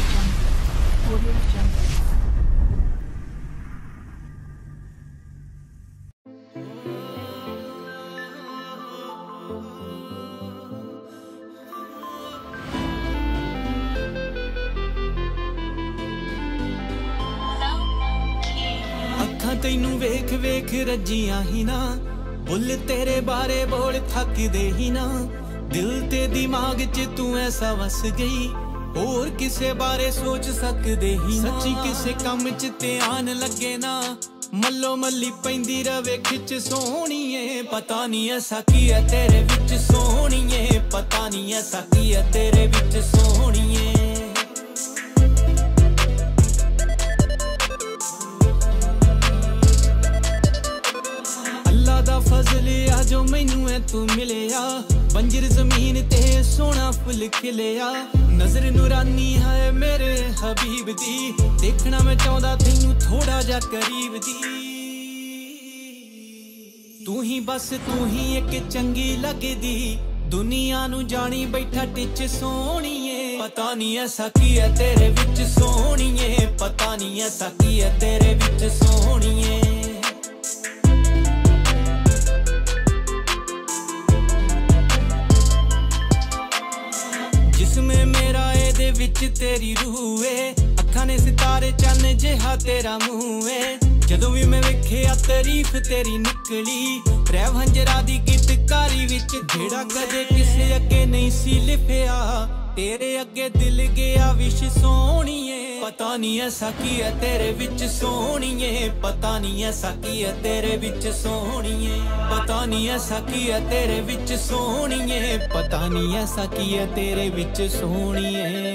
Audio Jungle. ਅੱਖਾਂ ਤੈਨੂੰ ਵੇਖ ਵੇਖ ਰੱਜੀਆਂ ਹੀ ਨਾ, ਬੁੱਲ ਤੇਰੇ ਬਾਰੇ ਬੋਲ ਥੱਕਦੇ ਹੀ ਨਾ। ਦਿਲ ਤੇ ਦਿਮਾਗ 'ਚ ਤੂੰ ਐਸਾ ਵਸ ਗਈ, ਹੋਰ ਕਿਸੇ ਬਾਰੇ ਸੋਚ ਸਕਦੇ ਹੀ ਨਾ। ਸੱਚੀ ਕਿਸੇ ਕੰਮ 'ਚ ਧਿਆਨ ਲੱਗੇ ਨਾ, ਮੱਲੋ ਮੱਲੀ ਪੈਂਦੀ ਰਵੇ ਖਿੱਚ ਸੋਹਣੀਏ। ਪਤਾ ਨਹੀਂ ਐਸਾ ਕੀ ਹੈ ਤੇਰੇ ਵਿੱਚ ਸੋਹਣੀਏ, ਪਤਾ ਨਹੀਂ ਐਸਾ ਕੀ ਹੈ ਤੇਰੇ ਵਿੱਚ ਸੋਹਣੀਏ। ਅੱਲਾ ਦਾ ਫਜ਼ਲ ਆ ਜੋ ਮੈਨੂੰ ਐ ਤੂੰ ਮਿਲਿਆ, ਬੰਜਰ ਜ਼ਮੀਨ ਤੇ ਸੋਹਣਾ ਫੁੱਲ ਖਿਲਿਆ। ਨਜ਼ਰ ਨੂਰਾਨੀ ਹੈ ਮੇਰੇ ਹਬੀਬ ਦੀ, ਦੇਖਣਾ ਮੈਂ ਚਾਹੁੰਦਾ ਤੈਨੂੰ ਥੋੜਾ ਜਿਹਾ ਕਰੀਬ ਦੀ। ਤੂੰ ਹੀ ਬਸ ਤੂੰ ਹੀ ਇੱਕ ਚੰਗੀ ਲੱਗਦੀ, ਦੁਨੀਆ ਨੂੰ ਜਾਣੀ ਬੈਠਾ ਟਿੱਚ ਸੋਹਣੀਏ। ਪਤਾ ਨਹੀਂ ਐਸਾ ਕੀ ਹੈ ਤੇਰੇ ਵਿੱਚ ਸੋਹਣੀਏ, ਪਤਾ ਨਹੀਂ ਐਸਾ ਕੀ ਹੈ ਤੇਰੇ ਵਿੱਚ ਸੋਹਣੀਏ। ਜਿਸਮੇ ਮੇਰਾ ਇਹਦੇ ਵਿੱਚ ਤੇਰੀ ਰੂਹ ਏ, ਅੱਖਾਂ ਨੇ ਸਿਤਾਰੇ ਚੰਨ ਜਿਹਾ ਤੇਰਾ ਮੂੰਹ ਏ। ਜਦੋਂ ਵੀ ਮੈਂ ਵੇਖਿਆ ਤਾਰੀਫ ਤੇਰੀ ਨਿਕਲੀ, ਰਹਿ ਹੰਜਰਾ ਦੀ ਗੀਤਕਾਰੀ ਵਿੱਚ ਜਿਹੜਾ ਕਦੇ ਕਿਸੇ ਅੱਗੇ ਨਹੀਂ ਸੀ ਲਿਖਿਆ। ਤੇਰੇ ਅੱਗੇ ਦਿਲ ਗਿਆ ਵਿਸ਼ ਸੋਹਣੀਏ। ਪਤਾ ਨਹੀਂ ਐਸਾ ਕੀ ਹੈ ਤੇਰੇ ਵਿੱਚ ਸੋਹਣੀਏ, ਪਤਾ ਨਹੀਂ ਐਸਾ ਕੀ ਹੈ ਤੇਰੇ ਵਿੱਚ ਸੋਹਣੀਏ। ਪਤਾ ਨਹੀਂ ਐਸਾ ਕੀ ਹੈ ਤੇਰੇ ਵਿੱਚ ਸੋਹਣੀਏ, ਪਤਾ ਨਹੀਂ ਐਸਾ ਕੀ ਹੈ ਤੇਰੇ ਵਿੱਚ ਸੋਹਣੀਏ।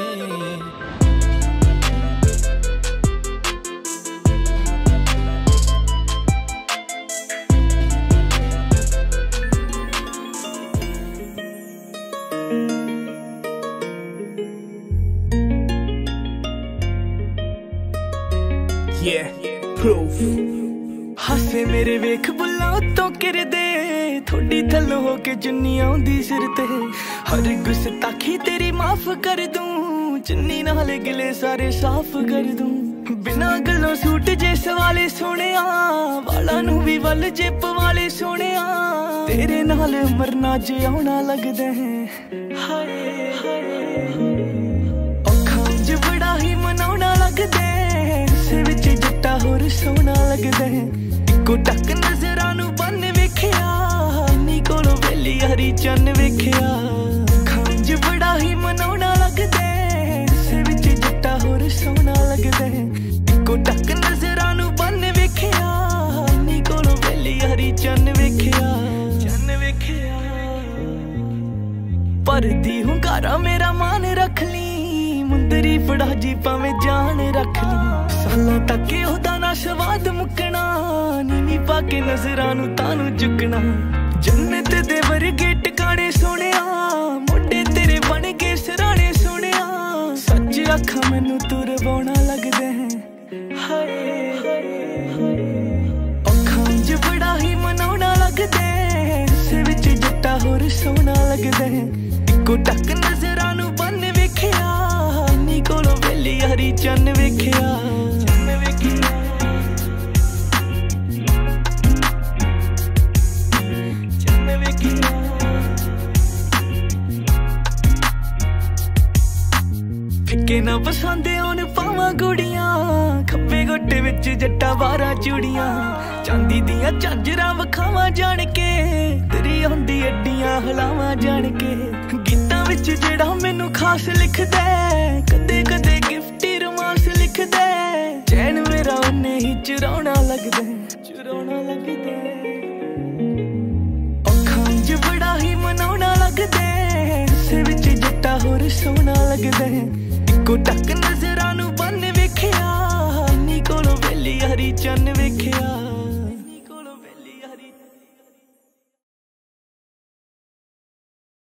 Proof ਹਾਸੇ ਮੇਰੇ ਵੇਖ ਬੁੱਲਾਂ ਉੱਤੋਂ ਕਿਰਦੇ, ਥੋੜੀ ਥੱਲੋਂ ਹੋ ਕੇ ਚੁੰਨੀ ਆਉਂਦੀ ਸਿਰ ਤੇ। ਹਰ ਗੁਸਤਾਖੀ ਤੇਰੀ ਮਾਫ ਕਰ ਦੂੰ, ਚੁੰਨੀ ਨਾਲ ਗਿਲੇ ਸਾਰੇ ਸਾਫ਼ ਕਰ ਦੂੰ। ਬਿਨਾਂ ਗੱਲੋਂ ਸੂਟ ਜੇ ਸਵਾਲੇ ਸੋਹਣਿਆ, ਵਾਲਾਂ ਨੂੰ ਵੀ ਵੱਲ ਜੇ ਪਵਾਲੇ ਸੋਹਣਿਆ। ਤੇਰੇ ਨਾਲ ਮਰਨਾ ਜਿਉਣਾ ਲੱਗਦਾ ਹੈ, ਹਾਏ ਅੱਖਾਂ 'ਚ ਬੜਾ ਹੀ ਮਨਾਉਣਾ ਲੱਗਦਾ। ਸੇ ਵਿੱਚ ਜੱਟਾ ਹੋਰ ਸੋਹਣਾ ਲੱਗਦਾ, ਇੱਕੋ ਟੱਕ ਨਜ਼ਰਾਂ ਨੂੰ ਬੰਨ ਵੇਖਿਆ। ਨੀ ਕੋਲੋਂ ਵੇਲੀ ਹਰੀ ਚੰਨ ਵੇਖਿਆ, ਅੱਖਾਂ 'ਚ ਬੜਾ ਹੀ ਮਨਾਉਣਾ ਲੱਗਦਾ। ਸੇ ਵਿੱਚ ਜੱਟਾ ਹੋਰ ਸੋਹਣਾ ਲੱਗਦਾ, ਇੱਕੋ ਟੱਕ ਨਜ਼ਰਾਂ ਨੂੰ ਬੰਨ ਵੇਖਿਆ। ਨੀ ਕੋਲੋਂ ਵੇਲੀ ਹਰੀ ਚੰਨ ਵੇਖਿਆ, ਚੰਨ ਵੇਖਿਆ। ਪਰਦੀ ਹੁੰਗਾਰਾ ਮੇਰਾ ਮਾਨ ਰੱਖ ਲਈ, ਮੁੰਦਰੀ ਫੜਾ ਜੀ ਭਾਵੇਂ ਜਾਨ ਰੱਖ ਲਈ। ਸਾਲਾਂ ਤੱਕ ਉਹਦਾ ਨਾ ਸਵਾਦ ਮੁੱਕਣਾ, ਨੀਵੀਂ ਪਾ ਕੇ ਨਜ਼ਰਾਂ ਨੂੰ ਤਾਨੂੰ ਚੁੱਕਣਾ। ਜੰਨਤ ਦੇ ਵਰਗੇ ਟਿਕਾਣੇ ਸੋਹਣਿਆ, ਮੋਢੇ ਤੇਰੇ ਬਣ ਕੇ ਸਰਾਣੇ ਸੋਹਣਿਆ। ਸੱਚ ਅੱਖਾਂ ਮੈਨੂੰ ਤੁਰਵਾਉਣਾ ਲੱਗਦਾ ਹੈ, ਹਾਏ ਅੱਖਾਂ 'ਚ ਬੜਾ ਹੀ ਮਨਾਉਣਾ ਲੱਗਦਾ। ਸੇ ਵਿੱਚ ਜੱਟਾ ਹੋਰ ਸੋਹਣਾ ਲੱਗਦਾ, ਇੱਕੋ ਟੱਕ ਨਜ਼ਰਾਂ ਨੂੰ ਬੰਨ ਵੇਖਿਆ। ਨੀ ਕੋਲੋਂ ਵੇਲੀ ਹਰੀ ਚੰਨ ਵੇਖਿਆ, ਚੰਨ ਵੇਖਿਆ। ਚੰਨ ਵੇਖਿਆ। ਫਿੱਕੇ ਨਾ ਪਸੰਦ ਆਉਣ ਪਾਵਾਂ ਗੁੜੀਆਂ, ਖੱਬੇ ਗੋਟੇ ਵਿੱਚ ਜੱਟਾ 12 ਚੂੜੀਆਂ। ਚਾਂਦੀ ਦੀਆਂ ਝਾਂਜਰਾਂ ਵਿਖਾਵਾਂ ਜਾਣ ਕੇ, ਤੇਰੀ ਆਉਂਦੀ ਅੱਡੀਆਂ ਹਲਾਵਾਂ ਜਾਣ ਕੇ। ਗੀਤਾਂ ਵਿੱਚ ਜਿਹੜਾ ਮੈਨੂੰ ਖਾਸ ਲਿਖਦਾ, ਕਦੇ ਕਦੇ ਗਿਫਟੀ ਰੋਮਾਂਸ ਲਿਖਦਾ। ਚੈਨ ਮੇਰਾ ਉਹਨੇ ਹੀ ਚੁਰਾਉਣਾ ਲੱਗਦਾ, ਚੁਰਾਉਣਾ ਲੱਗਦਾ। ਅੱਖਾਂ 'ਚ ਬੜਾ ਹੀ ਮਨਾਉਣਾ ਲੱਗਦਾ, ਸੇ ਵਿੱਚ ਜੱਟਾ ਹੋਰ ਸੋਹਣਾ ਲੱਗਦਾ। ਇੱਕੋ ਟੱਕ ਨਜ਼ਰਾਂ ਨੂੰ ਬੰਨ ਵੇਖਿਆ, ਨੀ ਕੋਲੋਂ ਵੇਲੀ ਹਰੀ ਚੰਨ ਵੇਖਿਆ।